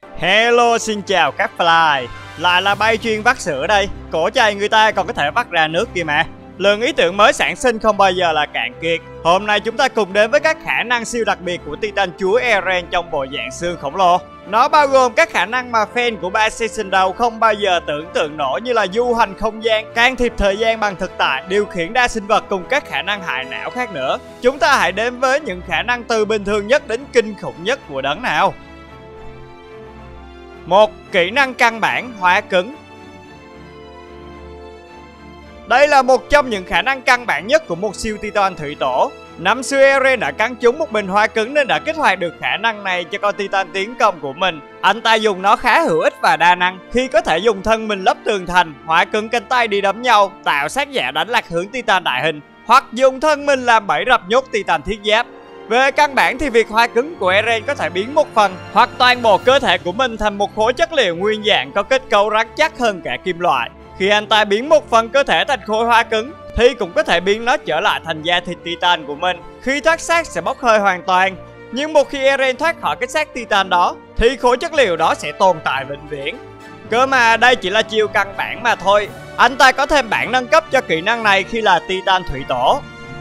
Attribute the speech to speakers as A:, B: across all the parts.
A: Hello, xin chào các fly. Lại là bay chuyên vắt sữa đây. Cổ chày người ta còn có thể vắt ra nước kia mà. Lượng ý tưởng mới sản sinh không bao giờ là cạn kiệt. Hôm nay chúng ta cùng đến với các khả năng siêu đặc biệt của Titan chúa Eren trong bộ dạng xương khổng lồ. Nó bao gồm các khả năng mà fan của 3 season đầu không bao giờ tưởng tượng nổi, như là du hành không gian, can thiệp thời gian bằng thực tại, điều khiển đa sinh vật cùng các khả năng hại não khác nữa. Chúng ta hãy đến với những khả năng từ bình thường nhất đến kinh khủng nhất của đấng nào. 1. Kỹ năng căn bản hóa cứng. Đây là một trong những khả năng căn bản nhất của một siêu Titan thủy tổ. Năm xưa Eren đã cắn trúng một bình hóa cứng nên đã kích hoạt được khả năng này cho con Titan tiến công của mình. Anh ta dùng nó khá hữu ích và đa năng, khi có thể dùng thân mình lấp tường thành, hóa cứng cánh tay đi đấm nhau, tạo sát giả đánh lạc hướng Titan đại hình, hoặc dùng thân mình làm bẫy rập nhốt Titan thiết giáp. Về căn bản thì việc hóa cứng của Eren có thể biến một phần hoặc toàn bộ cơ thể của mình thành một khối chất liệu nguyên dạng có kết cấu rắn chắc hơn cả kim loại. Khi anh ta biến một phần cơ thể thành khối hóa cứng thì cũng có thể biến nó trở lại thành da thịt Titan của mình. Khi thoát xác sẽ bốc hơi hoàn toàn. Nhưng một khi Eren thoát khỏi cái xác Titan đó thì khối chất liệu đó sẽ tồn tại vĩnh viễn. Cơ mà đây chỉ là chiêu căn bản mà thôi. Anh ta có thêm bản nâng cấp cho kỹ năng này khi là Titan thủy tổ.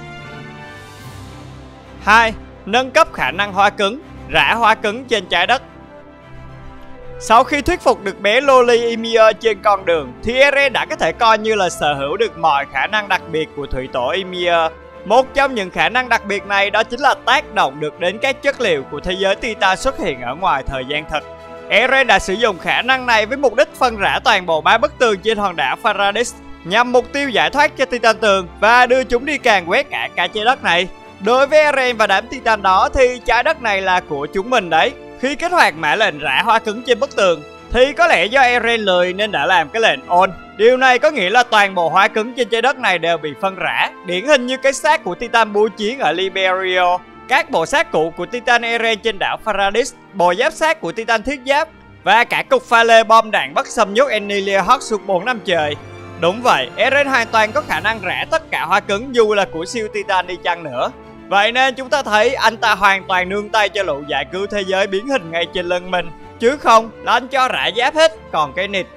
A: 2. Nâng cấp khả năng hóa cứng, rã hóa cứng trên trái đất. Sau khi thuyết phục được bé Loli Ymir trên con đường thì Eren đã có thể coi như là sở hữu được mọi khả năng đặc biệt của thủy tổ Ymir. Một trong những khả năng đặc biệt này đó chính là tác động được đến các chất liệu của thế giới Titan xuất hiện ở ngoài thời gian thực. Eren đã sử dụng khả năng này với mục đích phân rã toàn bộ 3 bức tường trên hòn đảo Paradis nhằm mục tiêu giải thoát cho Titan tường và đưa chúng đi càn quét cả trái đất này. Đối với Eren và đám Titan đó thì trái đất này là của chúng mình đấy. Khi kích hoạt mã lệnh rã hóa cứng trên bức tường thì có lẽ do Eren lười nên đã làm cái lệnh on. Điều này có nghĩa là toàn bộ hóa cứng trên trái đất này đều bị phân rã, điển hình như cái xác của Titan búa chiến ở Liberio, các bộ xác cũ của Titan Eren trên đảo Paradis, bộ giáp xác của Titan thiết giáp và cả cục pha lê bom đạn bắt xâm nhốt Enilia suốt 4 năm trời. Đúng vậy, Eren hoàn toàn có khả năng rã tất cả hóa cứng dù là của siêu Titan đi chăng nữa. Vậy nên chúng ta thấy anh ta hoàn toàn nương tay cho lũ giải cứu thế giới biến hình ngay trên lưng mình, chứ không là anh cho rã giáp hết còn cái nịt.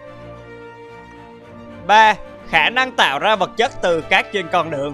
A: 3. Khả năng tạo ra vật chất từ cát trên con đường.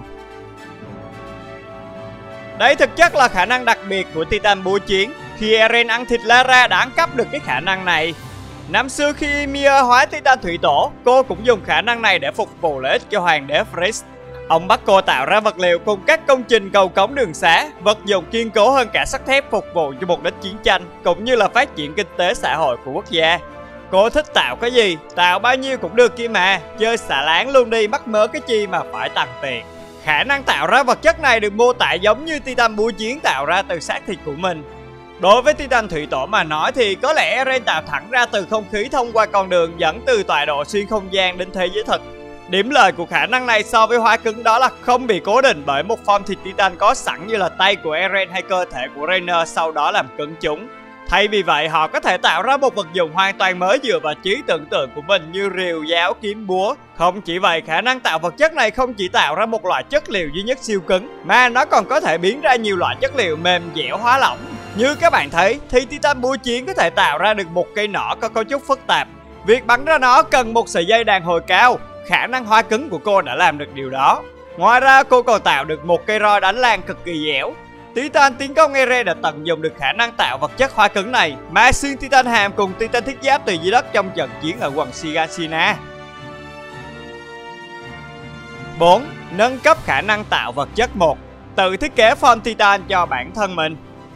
A: Đây thực chất là khả năng đặc biệt của Titan búa chiến. Khi Eren ăn thịt Lara đã ăn cắp được cái khả năng này. Năm xưa khi Ymir hóa Titan thủy tổ, cô cũng dùng khả năng này để phục vụ lợi ích cho hoàng đế Freeze. Ông bắt cô tạo ra vật liệu cùng các công trình cầu cống đường xá, vật dụng kiên cố hơn cả sắt thép phục vụ cho mục đích chiến tranh, cũng như là phát triển kinh tế xã hội của quốc gia. Cô thích tạo cái gì, tạo bao nhiêu cũng được kia mà, chơi xả láng luôn đi, mắc mớ cái chi mà phải tằn tiền. Khả năng tạo ra vật chất này được mô tả giống như Titan búa chiến tạo ra từ xác thịt của mình. Đối với Titan thủy tổ mà nói thì có lẽ Eren tạo thẳng ra từ không khí thông qua con đường dẫn từ tọa độ xuyên không gian đến thế giới thực. Điểm lợi của khả năng này so với hóa cứng đó là không bị cố định bởi một form thịt Titan có sẵn như là tay của Eren hay cơ thể của Reiner sau đó làm cứng chúng. Thay vì vậy, họ có thể tạo ra một vật dụng hoàn toàn mới dựa vào trí tưởng tượng của mình như rìu, giáo, kiếm, búa. Không chỉ vậy, khả năng tạo vật chất này không chỉ tạo ra một loại chất liệu duy nhất siêu cứng, mà nó còn có thể biến ra nhiều loại chất liệu mềm dẻo hóa lỏng. Như các bạn thấy thì Titan búa chiến có thể tạo ra được một cây nỏ có cấu trúc phức tạp. Việc bắn ra nó cần một sợi dây đàn hồi cao. Khả năng hóa cứng của cô đã làm được điều đó. Ngoài ra cô còn tạo được một cây roi đánh lan cực kỳ dẻo. Titan tiến công Eren đã tận dụng được khả năng tạo vật chất hóa cứng này mà xuyên Titan hàm cùng Titan thiết giáp từ dưới đất trong trận chiến ở quần Shiganshina. 4. Nâng cấp khả năng tạo vật chất 1. Tự thiết kế form Titan cho bản thân mình.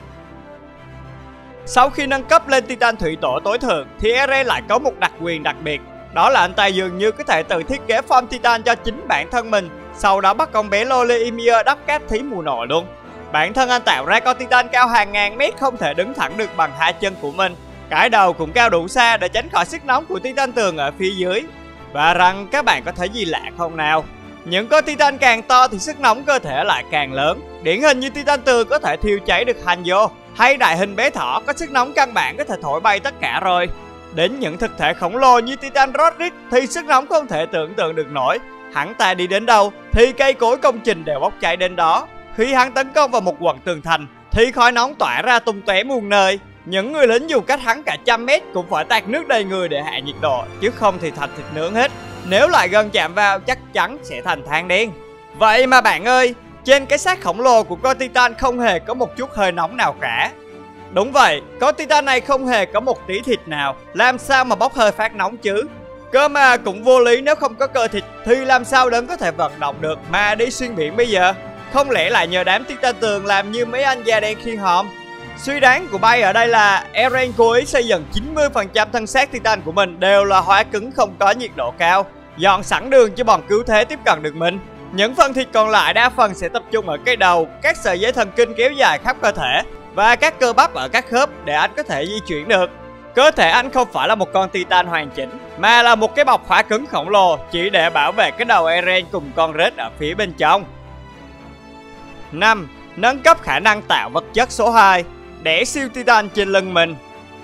A: Sau khi nâng cấp lên Titan thủy tổ tối thượng thì Eren lại có một đặc quyền đặc biệt. Đó là anh ta dường như có thể tự thiết kế form Titan cho chính bản thân mình, sau đó bắt con bé Loli Ymir đắp cát thí mùa nổi luôn. Bản thân anh tạo ra con Titan cao hàng ngàn mét không thể đứng thẳng được bằng hai chân của mình. Cái đầu cũng cao đủ xa để tránh khỏi sức nóng của Titan tường ở phía dưới. Và rằng các bạn có thấy gì lạ không nào? Những con Titan càng to thì sức nóng cơ thể lại càng lớn. Điển hình như Titan tường có thể thiêu cháy được Hanzo, hay đại hình bé thỏ có sức nóng căn bản có thể thổi bay tất cả rồi. Đến những thực thể khổng lồ như Titan Roderick thì sức nóng không thể tưởng tượng được nổi. Hắn ta đi đến đâu thì cây cối công trình đều bốc cháy đến đó. Khi hắn tấn công vào một quận tường thành thì khói nóng tỏa ra tung tóe muôn nơi. Những người lính dù cách hắn cả 100 mét cũng phải tạt nước đầy người để hạ nhiệt độ, chứ không thì thành thịt nướng hết. Nếu lại gần chạm vào chắc chắn sẽ thành than đen. Vậy mà bạn ơi, trên cái xác khổng lồ của con Titan không hề có một chút hơi nóng nào cả. Đúng vậy, con Titan này không hề có một tí thịt nào, làm sao mà bốc hơi phát nóng chứ? Cơ mà cũng vô lý, nếu không có cơ thịt thì làm sao đấng có thể vận động được mà đi xuyên biển bây giờ? Không lẽ lại nhờ đám Titan tường làm như mấy anh da đen khiên hòm? Suy đoán của Bay ở đây là Eren cố ý xây dựng 90% thân xác Titan của mình đều là hóa cứng không có nhiệt độ cao, dọn sẵn đường cho bọn cứu thế tiếp cận được mình. Những phần thịt còn lại đa phần sẽ tập trung ở cái đầu, các sợi dây thần kinh kéo dài khắp cơ thể và các cơ bắp ở các khớp để anh có thể di chuyển được. Cơ thể anh không phải là một con Titan hoàn chỉnh, mà là một cái bọc hóa cứng khổng lồ chỉ để bảo vệ cái đầu Eren cùng con rết ở phía bên trong. 5. Nâng cấp khả năng tạo vật chất số 2, đẻ siêu Titan trên lưng mình.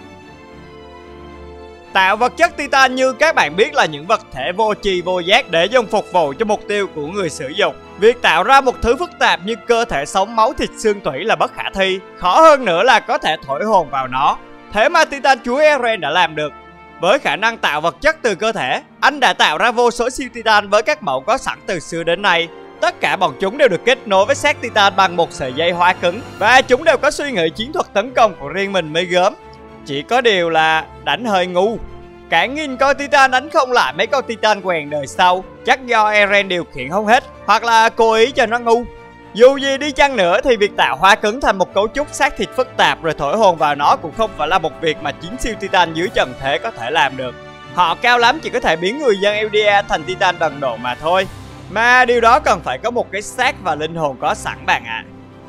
A: Tạo vật chất Titan như các bạn biết là những vật thể vô tri vô giác để dùng phục vụ cho mục tiêu của người sử dụng. Việc tạo ra một thứ phức tạp như cơ thể sống, máu thịt xương tủy là bất khả thi. Khó hơn nữa là có thể thổi hồn vào nó. Thế mà Titan chúa Eren đã làm được. Với khả năng tạo vật chất từ cơ thể, anh đã tạo ra vô số siêu Titan với các mẫu có sẵn từ xưa đến nay. Tất cả bọn chúng đều được kết nối với xác Titan bằng một sợi dây hóa cứng, và chúng đều có suy nghĩ chiến thuật tấn công của riêng mình mới gớm. Chỉ có điều là đánh hơi ngu. Cả nghìn con Titan đánh không lại mấy con Titan quèn đời sau. Chắc do Eren điều khiển không hết, hoặc là cố ý cho nó ngu. Dù gì đi chăng nữa thì việc tạo hóa cứng thành một cấu trúc xác thịt phức tạp rồi thổi hồn vào nó cũng không phải là một việc mà 9 siêu Titan dưới trần thế có thể làm được. Họ cao lắm chỉ có thể biến người dân Eldia thành Titan đần độn mà thôi. Mà điều đó cần phải có một cái xác và linh hồn có sẵn bạn ạ.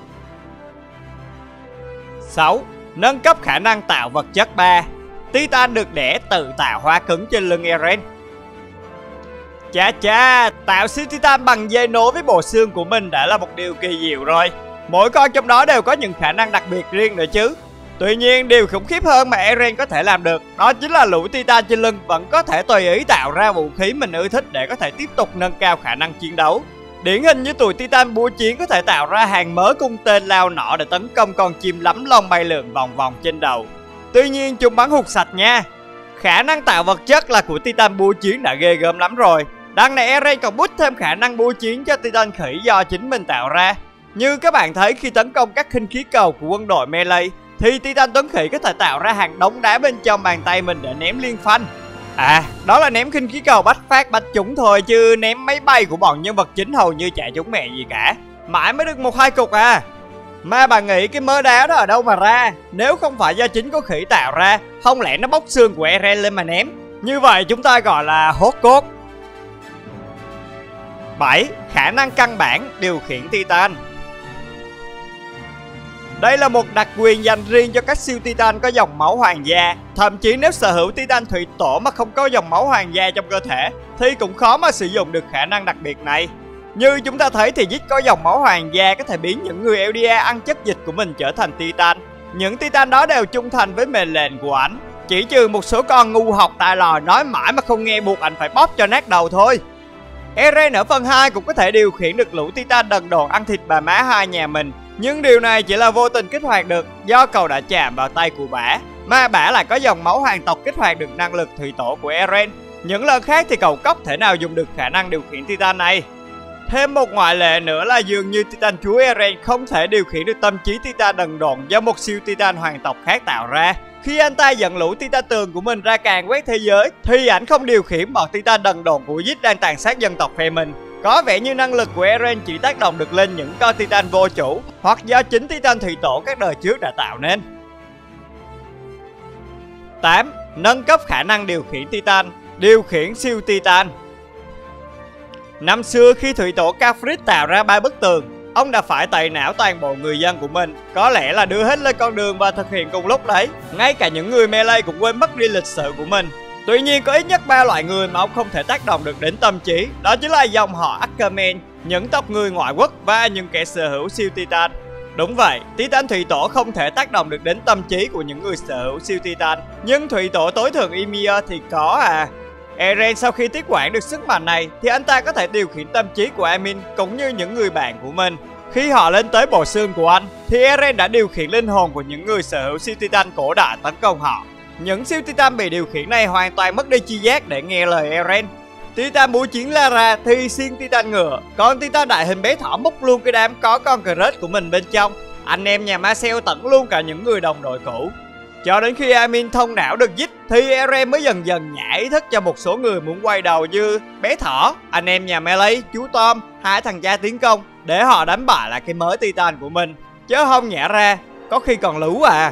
A: 6. Nâng cấp khả năng tạo vật chất 3, Titan được đẻ tự tạo hóa cứng trên lưng Eren. Chà, tạo siêu Titan bằng dây nối với bộ xương của mình đã là một điều kỳ diệu rồi. Mỗi con trong đó đều có những khả năng đặc biệt riêng nữa chứ. Tuy nhiên, điều khủng khiếp hơn mà Eren có thể làm được đó chính là lũ Titan trên lưng vẫn có thể tùy ý tạo ra vũ khí mình ưa thích để có thể tiếp tục nâng cao khả năng chiến đấu. Điển hình như tụi Titan búa chiến có thể tạo ra hàng mớ cung tên lao nỏ để tấn công con chim lắm lông bay lượn vòng vòng trên đầu. Tuy nhiên chúng bắn hụt sạch nha. Khả năng tạo vật chất là của Titan búa chiến đã ghê gớm lắm rồi. Đằng này Eren còn boost thêm khả năng búa chiến cho Titan khỉ do chính mình tạo ra. Như các bạn thấy khi tấn công các khinh khí cầu của quân đội melee thì Titan tuấn khỉ có thể tạo ra hàng đống đá bên trong bàn tay mình để ném liên phanh. À, đó là ném khinh khí cầu bách phát bách trúng thôi, chứ ném máy bay của bọn nhân vật chính hầu như chả trúng mẹ gì cả. Mãi mới được 1-2 cục à. Mà bà nghĩ cái mớ đá đó ở đâu mà ra? Nếu không phải do chính con khỉ tạo ra, không lẽ nó bóc xương của Eren lên mà ném? Như vậy chúng ta gọi là hốt cốt. 7. Khả năng căn bản điều khiển Titan. Đây là một đặc quyền dành riêng cho các siêu Titan có dòng máu hoàng gia. Thậm chí nếu sở hữu Titan thủy tổ mà không có dòng máu hoàng gia trong cơ thể thì cũng khó mà sử dụng được khả năng đặc biệt này. Như chúng ta thấy thì Zeke có dòng máu hoàng gia có thể biến những người Eldia ăn chất dịch của mình trở thành Titan. Những Titan đó đều trung thành với mệnh lệnh của ảnh, chỉ trừ một số con ngu học tài lò nói mãi mà không nghe buộc ảnh phải bóp cho nát đầu thôi. Eren ở phần 2 cũng có thể điều khiển được lũ Titan đần độn ăn thịt bà má hai nhà mình. Nhưng điều này chỉ là vô tình kích hoạt được do cậu đã chạm vào tay của bả, mà bả lại có dòng máu hoàng tộc kích hoạt được năng lực thủy tổ của Eren. Những lần khác thì cậu cóc thể nào dùng được khả năng điều khiển Titan này. Thêm một ngoại lệ nữa là dường như Titan chúa Eren không thể điều khiển được tâm trí Titan đần độn do một siêu Titan hoàng tộc khác tạo ra. Khi anh ta dẫn lũ Titan tường của mình ra càn quét thế giới thì ảnh không điều khiển bọn Titan đần độn của Zeke đang tàn sát dân tộc phe mình. Có vẻ như năng lực của Eren chỉ tác động được lên những con Titan vô chủ, hoặc do chính Titan thủy tổ các đời trước đã tạo nên. 8. Nâng cấp khả năng điều khiển Titan, điều khiển siêu Titan. Năm xưa khi thủy tổ Khafrid tạo ra 3 bức tường, ông đã phải tẩy não toàn bộ người dân của mình, có lẽ là đưa hết lên con đường và thực hiện cùng lúc đấy. Ngay cả những người melee cũng quên mất đi lịch sử của mình. Tuy nhiên có ít nhất 3 loại người mà ông không thể tác động được đến tâm trí, đó chính là dòng họ Ackerman, những tộc người ngoại quốc và những kẻ sở hữu siêu Titan. Đúng vậy, Titan thủy tổ không thể tác động được đến tâm trí của những người sở hữu siêu Titan, nhưng thủy tổ tối thượng Ymir thì có à. Eren sau khi tiếp quản được sức mạnh này thì anh ta có thể điều khiển tâm trí của Armin cũng như những người bạn của mình. Khi họ lên tới bộ xương của anh, thì Eren đã điều khiển linh hồn của những người sở hữu siêu Titan cổ đại tấn công họ. Những siêu Titan bị điều khiển này hoàn toàn mất đi chi giác để nghe lời Eren. Titan búa chiến Lara thì xiên Titan ngựa, còn Titan đại hình bé thỏ múc luôn cái đám có con Kratos của mình bên trong. Anh em nhà Marcel tận luôn cả những người đồng đội cũ. Cho đến khi Armin thông não được dích thì Eren mới dần dần nhả ý thức cho một số người muốn quay đầu như bé thỏ, anh em nhà Melee, chú Tom, hai thằng cha tiến công để họ đánh bại lại cái mới Titan của mình, chứ không nhả ra có khi còn lú à.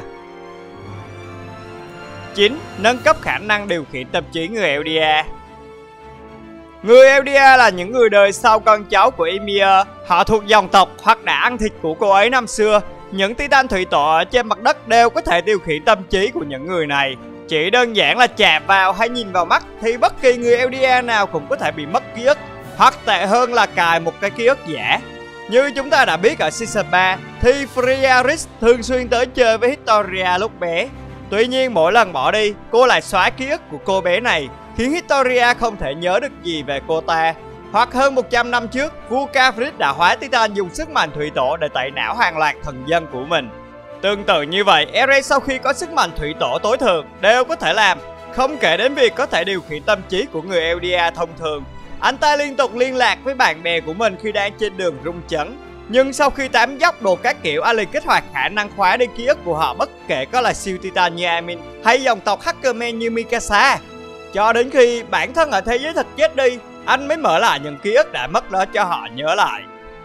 A: 9. Nâng cấp khả năng điều khiển tâm trí người Eldia. Người Eldia là những người đời sau con cháu của Ymir. Họ thuộc dòng tộc hoặc đã ăn thịt của cô ấy năm xưa. Những Titan thủy tổ ở trên mặt đất đều có thể điều khiển tâm trí của những người này. Chỉ đơn giản là chạm vào hay nhìn vào mắt thì bất kỳ người Eldia nào cũng có thể bị mất ký ức, hoặc tệ hơn là cài một cái ký ức giả. Như chúng ta đã biết ở Season 3 thì Friaris thường xuyên tới chơi với Historia lúc bé. Tuy nhiên mỗi lần bỏ đi, cô lại xóa ký ức của cô bé này, khiến Historia không thể nhớ được gì về cô ta. Hoặc hơn 100 năm trước, vua Khafrid đã hóa Titan dùng sức mạnh thủy tổ để tẩy não hàng loạt thần dân của mình. Tương tự như vậy, Eren sau khi có sức mạnh thủy tổ tối thượng đều có thể làm, không kể đến việc có thể điều khiển tâm trí của người Eldia thông thường. Anh ta liên tục liên lạc với bạn bè của mình khi đang trên đường rung chấn. Nhưng sau khi tám dốc đồ các kiểu, anh liền kích hoạt khả năng khóa đi ký ức của họ, bất kể có là siêu Titan như Armin hay dòng tộc Hackerman như Mikasa. Cho đến khi bản thân ở thế giới thực chết đi, anh mới mở lại những ký ức đã mất đó cho họ nhớ lại.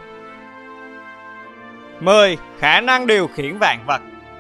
A: 10. Khả năng điều khiển vạn vật.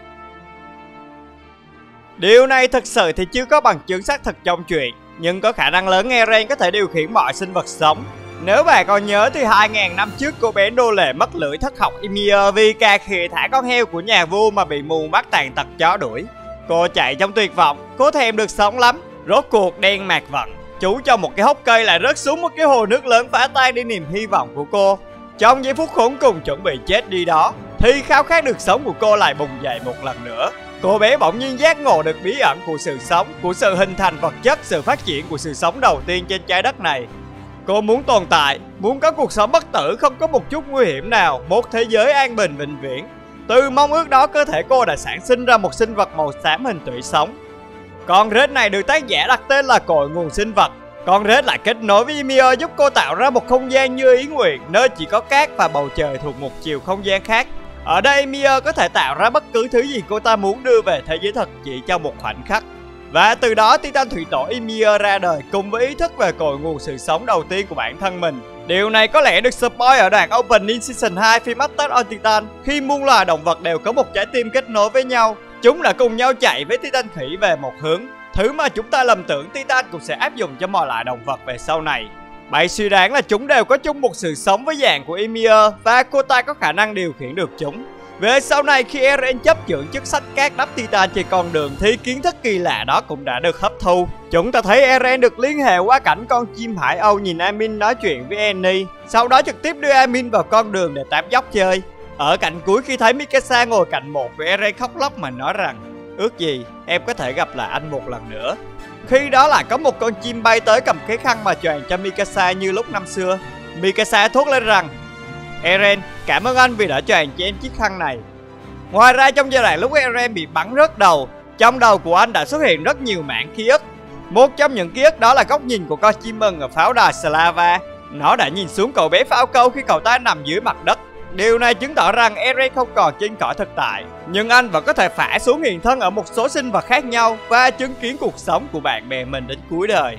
A: Điều này thực sự thì chưa có bằng chứng xác thực trong chuyện, nhưng có khả năng lớn Eren có thể điều khiển mọi sinh vật sống. Nếu bà còn nhớ thì 2000 năm trước, cô bé nô lệ mất lưỡi thất học Ymir vì cà khịa thả con heo của nhà vua mà bị mù mắt tàn tật chó đuổi. Cô chạy trong tuyệt vọng, cô thèm được sống lắm. Rốt cuộc đen mạc vận, chú trong một cái hốc cây lại rớt xuống một cái hồ nước lớn, phá tan đi niềm hy vọng của cô. Trong giây phút khốn cùng chuẩn bị chết đi đó, thì khao khát được sống của cô lại bùng dậy một lần nữa. Cô bé bỗng nhiên giác ngộ được bí ẩn của sự sống, của sự hình thành vật chất, sự phát triển của sự sống đầu tiên trên trái đất này. Cô muốn tồn tại, muốn có cuộc sống bất tử không có một chút nguy hiểm nào, một thế giới an bình vĩnh viễn. Từ mong ước đó, cơ thể cô đã sản sinh ra một sinh vật màu xám hình tủy sống. Con rết này được tác giả đặt tên là cội nguồn sinh vật. Con rết lại kết nối với Ymir, giúp cô tạo ra một không gian như ý nguyện, nơi chỉ có cát và bầu trời thuộc một chiều không gian khác. Ở đây Ymir có thể tạo ra bất cứ thứ gì cô ta muốn đưa về thế giới thật chỉ trong một khoảnh khắc. Và từ đó Titan thủy tổ Ymir ra đời cùng với ý thức về cội nguồn sự sống đầu tiên của bản thân mình. Điều này có lẽ được spoil ở đoạn opening Season 2 phim Attack on Titan, khi muôn loài động vật đều có một trái tim kết nối với nhau. Chúng đã cùng nhau chạy với Titan khỉ về một hướng, thứ mà chúng ta lầm tưởng Titan cũng sẽ áp dụng cho mọi loại động vật về sau này. Bày suy đoán là chúng đều có chung một sự sống với dạng của Ymir và cô ta có khả năng điều khiển được chúng. Về sau này khi Eren chấp trưởng chức sách cát đắp Titan trên con đường thì kiến thức kỳ lạ đó cũng đã được hấp thu. Chúng ta thấy Eren được liên hệ qua cảnh con chim hải âu nhìn Armin nói chuyện với Annie, sau đó trực tiếp đưa Armin vào con đường để tám dốc chơi. Ở cạnh cuối khi thấy Mikasa ngồi cạnh một với Eren khóc lóc mà nói rằng ước gì em có thể gặp lại anh một lần nữa. Khi đó lại có một con chim bay tới cầm cái khăn mà choàng cho Mikasa như lúc năm xưa. Mikasa thốt lên rằng Eren, cảm ơn anh vì đã choàng cho em chiếc khăn này. Ngoài ra trong giai đoạn lúc Eren bị bắn rớt đầu, trong đầu của anh đã xuất hiện rất nhiều mảng ký ức. Một trong những ký ức đó là góc nhìn của con chim ưng ở pháo đài Slava. Nó đã nhìn xuống cậu bé pháo câu khi cậu ta nằm dưới mặt đất. Điều này chứng tỏ rằng Eren không còn trên cõi thực tại, nhưng anh vẫn có thể phả xuống hiện thân ở một số sinh vật khác nhau và chứng kiến cuộc sống của bạn bè mình đến cuối đời.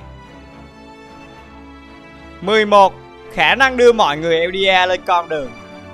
A: 11. Khả năng đưa mọi người Eldia lên con đường.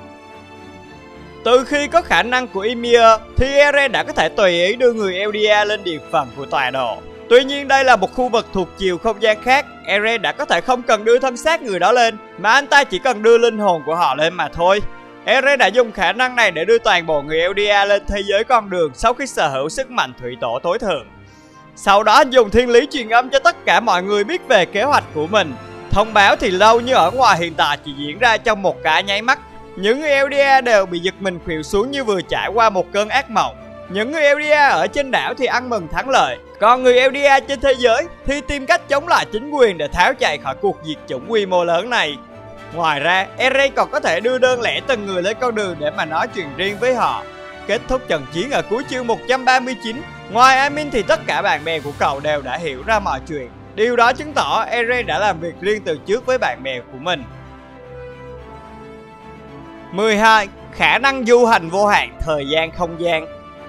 A: Từ khi có khả năng của Ymir thì Eren đã có thể tùy ý đưa người Eldia lên địa phận của tọa độ. Tuy nhiên đây là một khu vực thuộc chiều không gian khác, Eren đã có thể không cần đưa thân xác người đó lên, mà anh ta chỉ cần đưa linh hồn của họ lên mà thôi. Eren đã dùng khả năng này để đưa toàn bộ người Eldia lên thế giới con đường sau khi sở hữu sức mạnh thủy tổ tối thượng. Sau đó anh dùng thiên lý truyền âm cho tất cả mọi người biết về kế hoạch của mình. Thông báo thì lâu như ở ngoài hiện tại chỉ diễn ra trong một cái nháy mắt. Những người Eldia đều bị giật mình khuỵu xuống như vừa trải qua một cơn ác mộng. Những người Eldia ở trên đảo thì ăn mừng thắng lợi, còn người Eldia trên thế giới thì tìm cách chống lại chính quyền để tháo chạy khỏi cuộc diệt chủng quy mô lớn này. Ngoài ra, Eren còn có thể đưa đơn lẻ từng người lên con đường để mà nói chuyện riêng với họ. Kết thúc trận chiến ở cuối chương 139, ngoài Armin thì tất cả bạn bè của cậu đều đã hiểu ra mọi chuyện. Điều đó chứng tỏ Eren đã làm việc riêng từ trước với bạn bè của mình. 12. Khả năng du hành vô hạn thời gian không gian.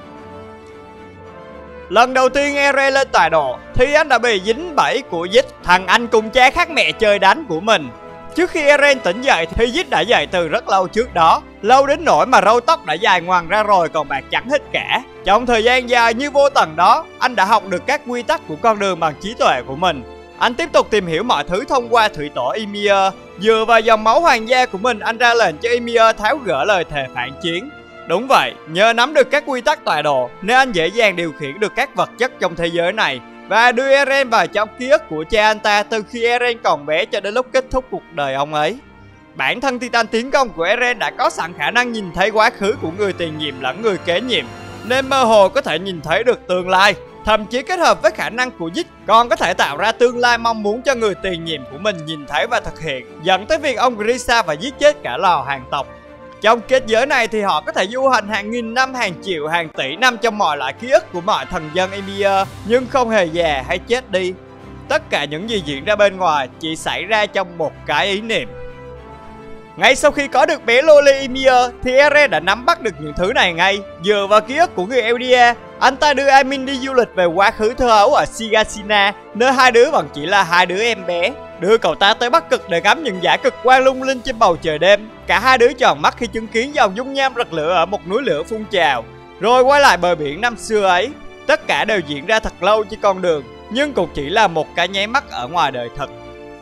A: Lần đầu tiên Eren lên tọa độ thì anh đã bị dính bẫy của Zeke, thằng anh cùng cha khác mẹ chơi đánh của mình. Trước khi Eren tỉnh dậy thì Zeke đã dậy từ rất lâu trước đó, lâu đến nỗi mà râu tóc đã dài ngoằng ra rồi còn bạc trắng hết cả. Trong thời gian dài như vô tận đó, anh đã học được các quy tắc của con đường bằng trí tuệ của mình. Anh tiếp tục tìm hiểu mọi thứ thông qua thủy tổ Ymir. Dựa vào dòng máu hoàng gia của mình, anh ra lệnh cho Ymir tháo gỡ lời thề phản chiến. Đúng vậy, nhờ nắm được các quy tắc tọa độ nên anh dễ dàng điều khiển được các vật chất trong thế giới này và đưa Eren vào trong ký ức của cha anh ta từ khi Eren còn bé cho đến lúc kết thúc cuộc đời ông ấy. Bản thân Titan tiến công của Eren đã có sẵn khả năng nhìn thấy quá khứ của người tiền nhiệm lẫn người kế nhiệm, nên mơ hồ có thể nhìn thấy được tương lai. Thậm chí kết hợp với khả năng của Zeke còn có thể tạo ra tương lai mong muốn cho người tiền nhiệm của mình nhìn thấy và thực hiện, dẫn tới việc ông Grisha phải giết chết cả lò hàng tộc. Trong kết giới này thì họ có thể du hành hàng nghìn năm, hàng triệu, hàng tỷ năm trong mọi loại ký ức của mọi thần dân Ymir, nhưng không hề già hay chết đi. Tất cả những gì diễn ra bên ngoài chỉ xảy ra trong một cái ý niệm. Ngay sau khi có được bé Loli Ymir thì Eren đã nắm bắt được những thứ này ngay. Dựa vào ký ức của người Eldia, anh ta đưa Armin đi du lịch về quá khứ thơ ấu ở Shigasina, nơi hai đứa vẫn chỉ là hai đứa em bé. Đưa cậu ta tới Bắc Cực để ngắm những dải cực quang lung linh trên bầu trời đêm. Cả hai đứa tròn mắt khi chứng kiến dòng dung nham rực lửa ở một núi lửa phun trào, rồi quay lại bờ biển năm xưa ấy. Tất cả đều diễn ra thật lâu trên con đường, nhưng cũng chỉ là một cái nháy mắt ở ngoài đời thật.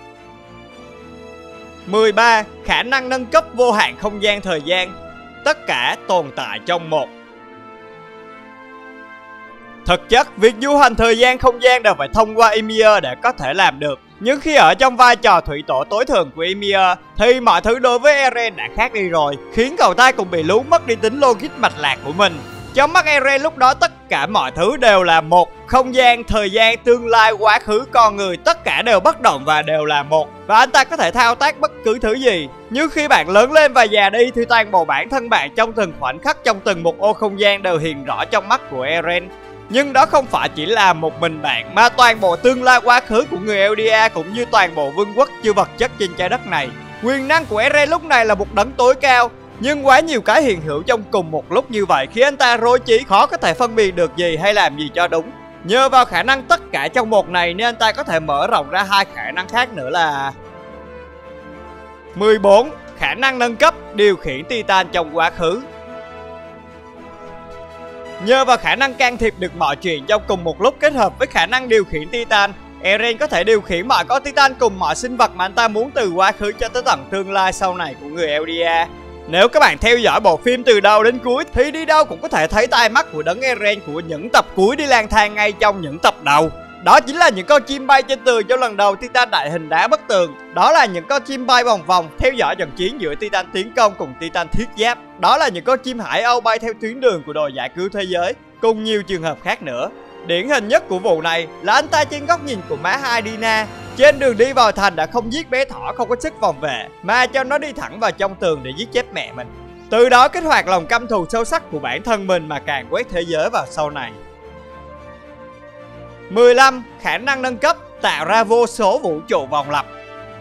A: 13. Khả năng nâng cấp vô hạn không gian thời gian. Tất cả tồn tại trong một. Thực chất, việc du hành thời gian không gian đều phải thông qua Ymir để có thể làm được. Nhưng khi ở trong vai trò thủy tổ tối thượng của Ymir thì mọi thứ đối với Eren đã khác đi rồi, khiến cậu ta cũng bị lú mất đi tính logic mạch lạc của mình. Trong mắt Eren lúc đó tất cả mọi thứ đều là một. Không gian, thời gian, tương lai, quá khứ, con người, tất cả đều bất động và đều là một. Và anh ta có thể thao tác bất cứ thứ gì. Nhưng khi bạn lớn lên và già đi thì toàn bộ bản thân bạn trong từng khoảnh khắc, trong từng một ô không gian đều hiện rõ trong mắt của Eren. Nhưng đó không phải chỉ là một mình bạn, mà toàn bộ tương lai quá khứ của người Eldia cũng như toàn bộ vương quốc chư vật chất trên trái đất này. Quyền năng của Eren lúc này là một đấng tối cao, nhưng quá nhiều cái hiện hữu trong cùng một lúc như vậy khiến anh ta rối trí, khó có thể phân biệt được gì hay làm gì cho đúng. Nhờ vào khả năng tất cả trong một này nên anh ta có thể mở rộng ra hai khả năng khác nữa là 14. Khả năng nâng cấp điều khiển Titan trong quá khứ. Nhờ vào khả năng can thiệp được mọi chuyện trong cùng một lúc kết hợp với khả năng điều khiển Titan, Eren có thể điều khiển mọi con Titan cùng mọi sinh vật mà anh ta muốn từ quá khứ cho tới tận tương lai sau này của người Eldia. Nếu các bạn theo dõi bộ phim từ đầu đến cuối thì đi đâu cũng có thể thấy tai mắt của đấng Eren của những tập cuối đi lang thang ngay trong những tập đầu. Đó chính là những con chim bay trên tường trong lần đầu Titan đại hình đá bức tường. Đó là những con chim bay vòng vòng theo dõi trận chiến giữa Titan tiến công cùng Titan thiết giáp. Đó là những con chim hải âu bay theo tuyến đường của đội giải cứu thế giới, cùng nhiều trường hợp khác nữa. Điển hình nhất của vụ này là anh ta trên góc nhìn của má hai Dina. Trên đường đi vào thành đã không giết bé thỏ không có sức vòng về, mà cho nó đi thẳng vào trong tường để giết chết mẹ mình. Từ đó kích hoạt lòng căm thù sâu sắc của bản thân mình mà càng quét thế giới vào sau này. 15. Khả năng nâng cấp tạo ra vô số vũ trụ vòng lặp.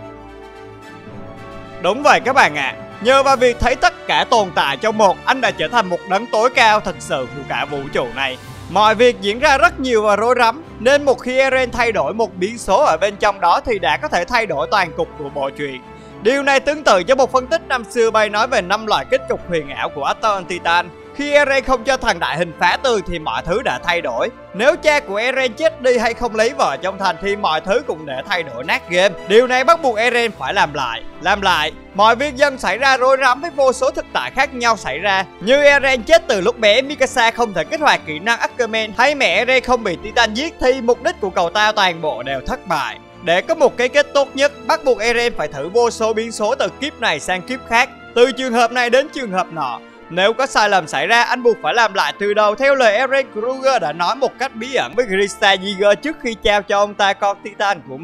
A: Đúng vậy các bạn ạ. Nhờ vào việc thấy tất cả tồn tại trong một, anh đã trở thành một đấng tối cao thật sự của cả vũ trụ này. Mọi việc diễn ra rất nhiều và rối rắm, nên một khi Eren thay đổi một biến số ở bên trong đó thì đã có thể thay đổi toàn cục của bộ truyện. Điều này tương tự cho một phân tích năm xưa bay nói về 5 loại kết cục huyền ảo của Attack on Titan. Khi Eren không cho thằng đại hình phá tường thì mọi thứ đã thay đổi. Nếu cha của Eren chết đi hay không lấy vợ trong thành thì mọi thứ cũng đã thay đổi nát game. Điều này bắt buộc Eren phải làm lại. Mọi việc dần xảy ra rối rắm với vô số thực tại khác nhau xảy ra. Như Eren chết từ lúc bé, Mikasa không thể kích hoạt kỹ năng Ackerman, hay mẹ Eren không bị Titan giết thì mục đích của cậu ta toàn bộ đều thất bại. Để có một cái kết tốt nhất, bắt buộc Eren phải thử vô số biến số từ kiếp này sang kiếp khác, từ trường hợp này đến trường hợp nọ. Nếu có sai lầm xảy ra, anh buộc phải làm lại từ đầu theo lời Eren Kruger đã nói một cách bí ẩn với Grisha Yeager trước khi trao cho ông ta con Titan của mình.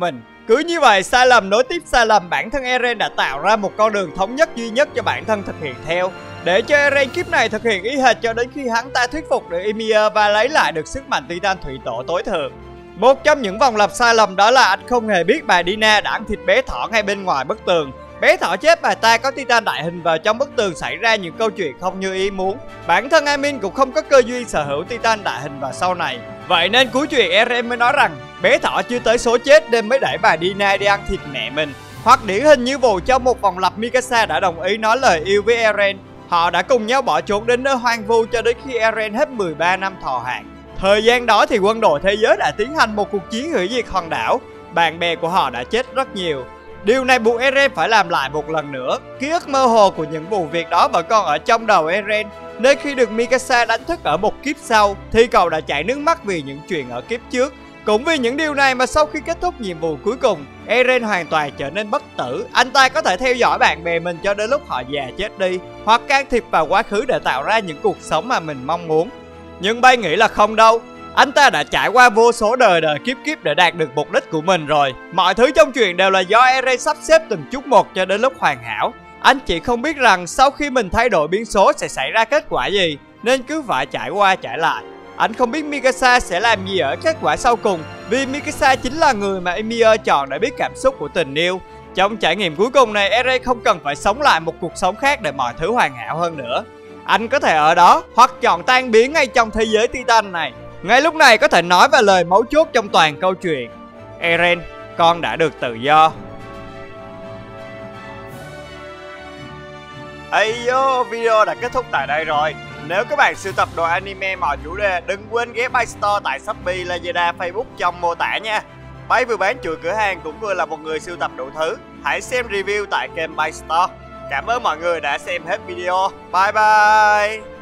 A: Cứ như vậy, sai lầm nối tiếp sai lầm, bản thân Eren đã tạo ra một con đường thống nhất duy nhất cho bản thân thực hiện theo, để cho Eren kiếp này thực hiện y hệt cho đến khi hắn ta thuyết phục được Ymir và lấy lại được sức mạnh Titan thủy tổ tối thượng. Một trong những vòng lặp sai lầm đó là anh không hề biết bà Dina đã ăn thịt bé thỏ ngay bên ngoài bức tường. Bé thỏ chết bà ta có Titan đại hình và trong bức tường xảy ra những câu chuyện không như ý muốn. Bản thân Armin cũng không có cơ duyên sở hữu Titan đại hình vào sau này. Vậy nên cuối chuyện Eren mới nói rằng bé thỏ chưa tới số chết nên mới đẩy bà Dina đi ăn thịt mẹ mình. Hoặc điển hình như vụ trong một vòng lặp Mikasa đã đồng ý nói lời yêu với Eren. Họ đã cùng nhau bỏ trốn đến nơi hoang vu cho đến khi Eren hết 13 năm thọ hạn. Thời gian đó thì quân đội thế giới đã tiến hành một cuộc chiến hủy diệt hòn đảo. Bạn bè của họ đã chết rất nhiều. Điều này buộc Eren phải làm lại một lần nữa. Ký ức mơ hồ của những vụ việc đó vẫn còn ở trong đầu Eren, nên khi được Mikasa đánh thức ở một kiếp sau thì cậu đã chảy nước mắt vì những chuyện ở kiếp trước. Cũng vì những điều này mà sau khi kết thúc nhiệm vụ cuối cùng, Eren hoàn toàn trở nên bất tử. Anh ta có thể theo dõi bạn bè mình cho đến lúc họ già chết đi, hoặc can thiệp vào quá khứ để tạo ra những cuộc sống mà mình mong muốn. Nhưng Bay nghĩ là không đâu. Anh ta đã trải qua vô số đời kiếp kiếp để đạt được mục đích của mình rồi. Mọi thứ trong chuyện đều là do Eren sắp xếp từng chút một cho đến lúc hoàn hảo. Anh chỉ không biết rằng sau khi mình thay đổi biến số sẽ xảy ra kết quả gì, nên cứ phải trải qua trải lại. Anh không biết Mikasa sẽ làm gì ở kết quả sau cùng, vì Mikasa chính là người mà Ymir chọn để biết cảm xúc của tình yêu. Trong trải nghiệm cuối cùng này, Eren không cần phải sống lại một cuộc sống khác để mọi thứ hoàn hảo hơn nữa. Anh có thể ở đó hoặc chọn tan biến ngay trong thế giới Titan này. Ngay lúc này có thể nói về lời mấu chốt trong toàn câu chuyện: Eren, con đã được tự do. Ayo, video đã kết thúc tại đây rồi. Nếu các bạn sưu tập đồ anime mọi chủ đề, đừng quên ghé Bay Store tại Shopee, Lazada, Facebook trong mô tả nha. Bay vừa bán chuỗi cửa hàng cũng vừa là một người sưu tập đủ thứ. Hãy xem review tại kênh Bay Store. Cảm ơn mọi người đã xem hết video. Bye bye.